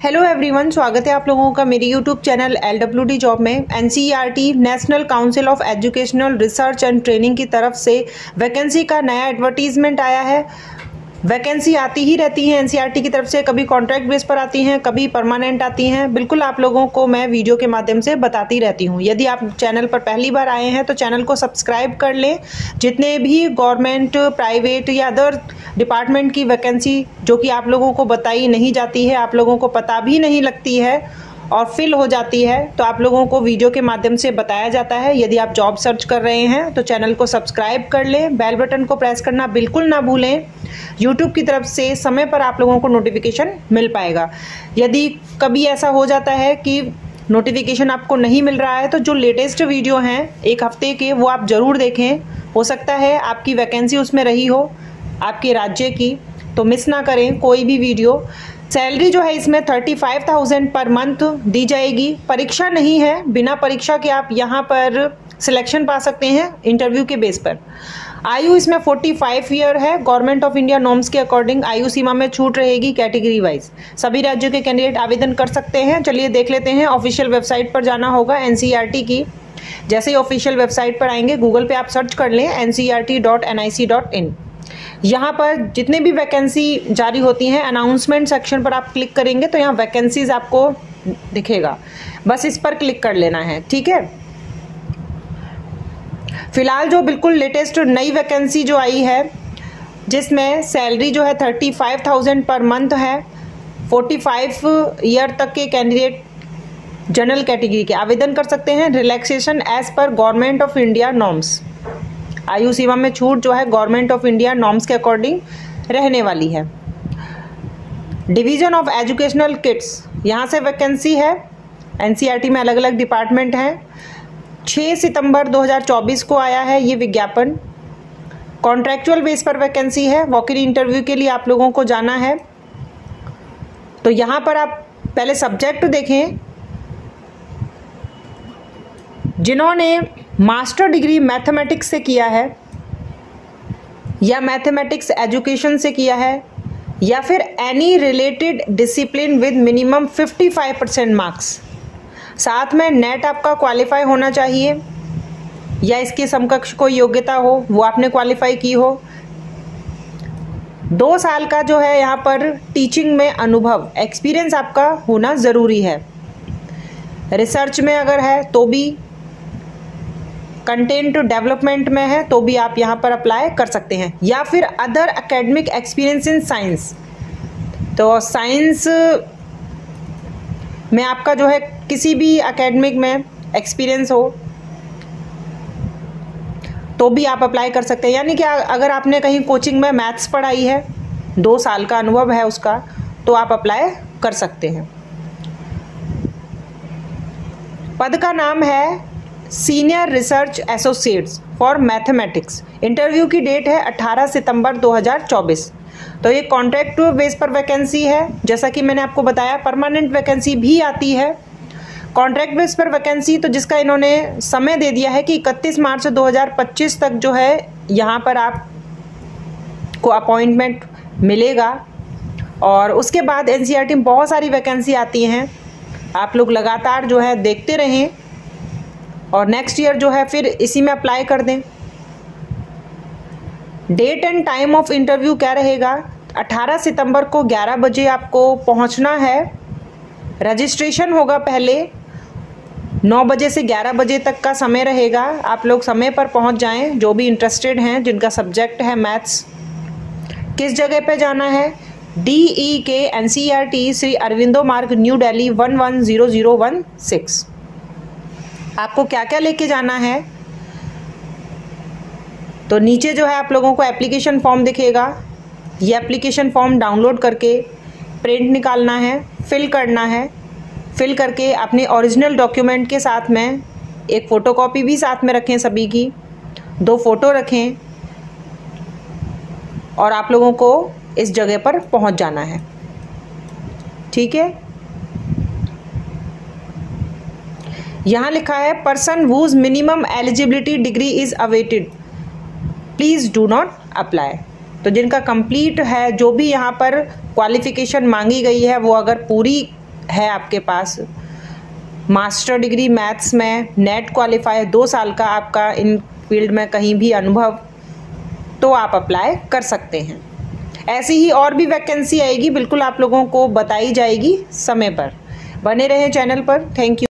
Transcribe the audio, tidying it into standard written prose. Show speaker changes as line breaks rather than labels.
Hello everyone, स्वागत है आप लोगों का मेरी यूट्यूब चैनल LWD जॉब में। NCERT national council of educational research and training की तरफ से वैकेंसी का नया एडवर्टीजमेंट आया है। वैकेंसी आती ही रहती है एनसीईआरटी की तरफ से, कभी कॉन्ट्रैक्ट बेस पर आती हैं, कभी परमानेंट आती हैं। बिल्कुल आप लोगों को मैं वीडियो के माध्यम से बताती रहती हूँ। यदि आप चैनल पर पहली बार आए हैं तो चैनल को सब्सक्राइब कर लें। जितने भी गवर्नमेंट, प्राइवेट या अदर डिपार्टमेंट की वैकेंसी जो कि आप लोगों को बताई नहीं जाती है, आप लोगों को पता भी नहीं लगती है और फिल हो जाती है, तो आप लोगों को वीडियो के माध्यम से बताया जाता है। यदि आप जॉब सर्च कर रहे हैं तो चैनल को सब्सक्राइब कर लें, बेल बटन को प्रेस करना बिल्कुल ना भूलें। यूट्यूब की तरफ से समय पर आप लोगों को नोटिफिकेशन मिल पाएगा। यदि कभी ऐसा हो जाता है कि नोटिफिकेशन आपको नहीं मिल रहा है तो जो लेटेस्ट वीडियो हैं 1 हफ्ते के, वो आप ज़रूर देखें। हो सकता है आपकी वैकेंसी उसमें रही हो आपके राज्य की, तो मिस ना करें कोई भी वीडियो। सैलरी जो है इसमें 35,000 पर मंथ दी जाएगी। परीक्षा नहीं है, बिना परीक्षा के आप यहाँ पर सिलेक्शन पा सकते हैं इंटरव्यू के बेस पर। आयु इसमें 45 ईयर है। गवर्नमेंट ऑफ इंडिया नॉर्म्स के अकॉर्डिंग आयु सीमा में छूट रहेगी कैटेगरी वाइज। सभी राज्यों के कैंडिडेट आवेदन कर सकते हैं। चलिए देख लेते हैं। ऑफिशियल वेबसाइट पर जाना होगा एनसीईआरटी की। जैसे ही ऑफिशियल वेबसाइट पर आएंगे, गूगल पे आप सर्च कर लें ncert.nic.in। यहाँ पर जितने भी वैकेंसी जारी होती हैं, अनाउंसमेंट सेक्शन पर आप क्लिक करेंगे तो यहाँ वैकेंसीज आपको दिखेगा। बस इस पर क्लिक कर लेना है, ठीक है। फिलहाल जो बिल्कुल लेटेस्ट नई वैकेंसी जो आई है, जिसमें सैलरी जो है 35,000 पर मंथ है। 45 ईयर तक के कैंडिडेट जनरल कैटेगरी के आवेदन कर सकते हैं। रिलैक्सेशन एज पर गवर्नमेंट ऑफ इंडिया नॉर्म्स। आयु सीमा में छूट जो है गवर्नमेंट ऑफ इंडिया नॉर्म्स के अकॉर्डिंग रहने वाली है। डिवीजन ऑफ एजुकेशनल किट्स, यहाँ से वैकेंसी है। एनसीईआरटी में अलग अलग डिपार्टमेंट हैं। 6 सितंबर 2024 को आया है ये विज्ञापन। कॉन्ट्रैक्चुअल बेस पर वैकेंसी है। वॉक इन इंटरव्यू के लिए आप लोगों को जाना है। तो यहाँ पर आप पहले सब्जेक्ट देखें। जिन्होंने मास्टर डिग्री मैथमेटिक्स से किया है या मैथमेटिक्स एजुकेशन से किया है या फिर any related discipline with minimum 55% marks, साथ में नेट आपका क्वालिफाई होना चाहिए या इसके समकक्ष कोई योग्यता हो, वो आपने क्वालिफाई की हो। 2 साल का जो है यहाँ पर टीचिंग में अनुभव, एक्सपीरियंस आपका होना ज़रूरी है। रिसर्च में अगर है तो भी, कंटेंट डेवलपमेंट में है तो भी आप यहाँ पर अप्लाई कर सकते हैं, या फिर other academic experience in science. तो साइंस में आपका जो है किसी भी एकेडमिक में एक्सपीरियंस हो तो भी आप अप्लाई कर सकते हैं। यानी कि अगर आपने कहीं कोचिंग में मैथ्स पढ़ाई है, 2 साल का अनुभव है उसका, तो आप अप्लाई कर सकते हैं। पद का नाम है senior research associates for mathematics. Interview की डेट है 18 सितंबर 2024। तो ये कॉन्ट्रैक्ट बेस पर वैकेंसी है। जैसा कि मैंने आपको बताया, परमानेंट वैकेंसी भी आती है। कॉन्ट्रैक्ट बेस पर वैकेंसी तो जिसका इन्होंने समय दे दिया है कि 31 मार्च 2025 तक जो है यहाँ पर आपको अपॉइंटमेंट मिलेगा। और उसके बाद एनसीईआरटी में बहुत सारी वैकेंसी आती हैं। आप लोग लगातार जो है देखते रहें और नेक्स्ट ईयर जो है फिर इसी में अप्लाई कर दें। Date and time of interview क्या रहेगा? 18 सितंबर को 11 बजे आपको पहुंचना है। रजिस्ट्रेशन होगा पहले 9 बजे से 11 बजे तक का समय रहेगा। आप लोग समय पर पहुंच जाएं, जो भी इंटरेस्टेड हैं, जिनका सब्जेक्ट है मैथ्स। किस जगह पे जाना है? DEK एनसीईआरटी श्री अरविंदो मार्ग, न्यू दिल्ली 110016। आपको क्या क्या लेके जाना है? तो नीचे जो है आप लोगों को एप्लीकेशन फॉर्म दिखेगा। ये एप्लीकेशन फॉर्म डाउनलोड करके प्रिंट निकालना है, फिल करना है। फिल करके अपने ओरिजिनल डॉक्यूमेंट के साथ में एक फ़ोटोकॉपी भी साथ में रखें, सभी की 2 फ़ोटो रखें और आप लोगों को इस जगह पर पहुंच जाना है, ठीक है। यहाँ लिखा है person whose minimum eligibility degree is awaited, please do not apply. तो जिनका कंप्लीट है, जो भी यहाँ पर क्वालिफिकेशन मांगी गई है वो अगर पूरी है आपके पास मास्टर डिग्री मैथ्स में, नेट क्वालिफाई 2 साल का आपका इन फील्ड में कहीं भी अनुभव, तो आप अप्लाई कर सकते हैं। ऐसी ही और भी वैकेंसी आएगी, बिल्कुल आप लोगों को बताई जाएगी समय पर। बने रहें चैनल पर। Thank you.